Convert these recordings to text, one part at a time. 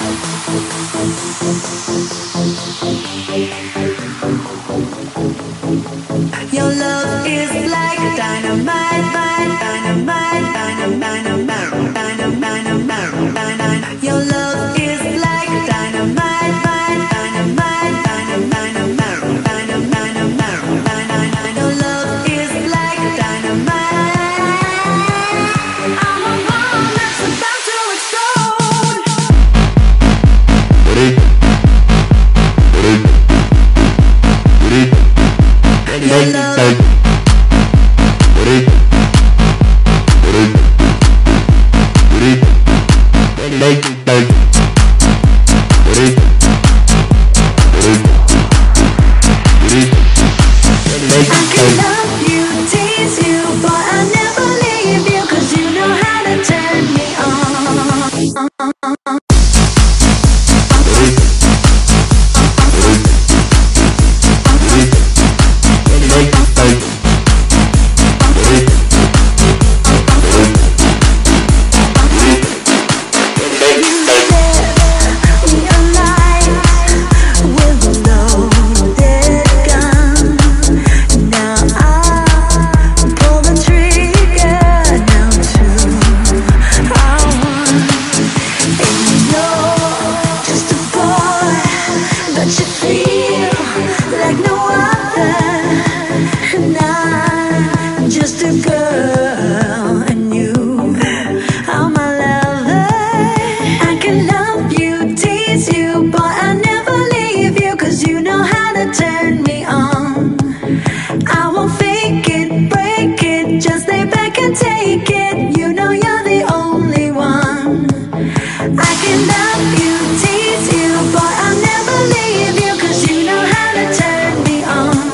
Your love is like dynamite, dynamite, dynamite, dynamite, dynamite. Your love is like dynamite, dynamite, dynamite, dynamite. Your love is like dynamite. I'm a bomb that's about to explode. Your love. I can love you, tease you, but I'll never leave you, 'cause you know how to turn me on. Just a girl, and you are my lover. I can love you, tease you, but I'll never leave you, 'cause you know how to turn me on. I won't fake it, break it, just lay back and take it. You know you're the only one. I can love you, tease you, but I'll never leave you, 'cause you know how to turn me on.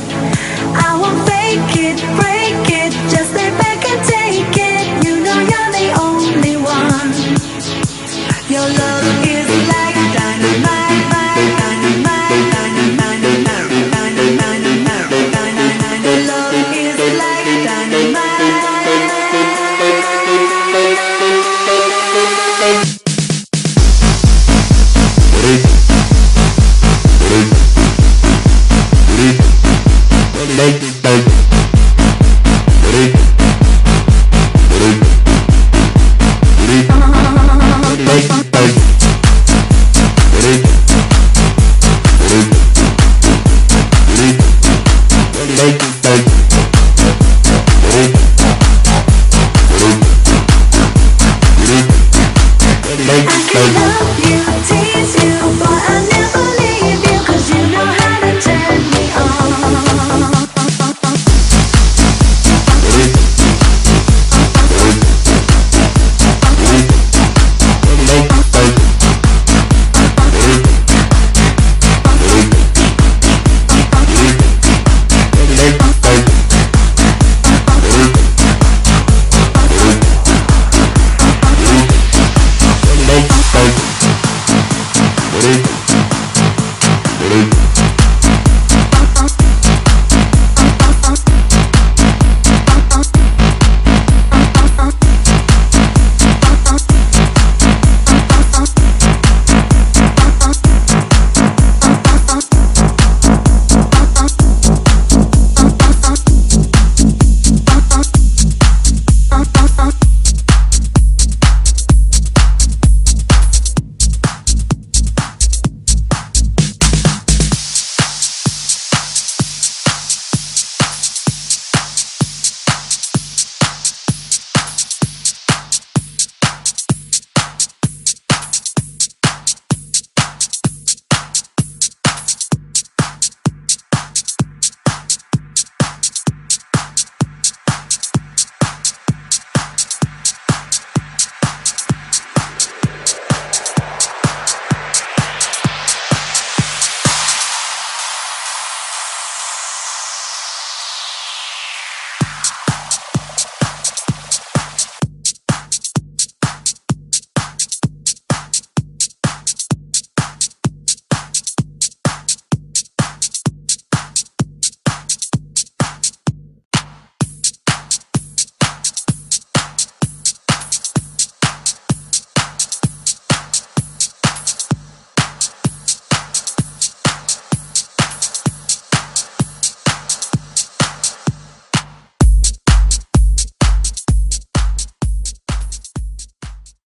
I won't fake it, break it, just lay back and take it. You know you're the only one. Your love is like dynamite, dynamite, dynamite, dynamite, dynamite. Your love is like dynamite. I can love you, tease you.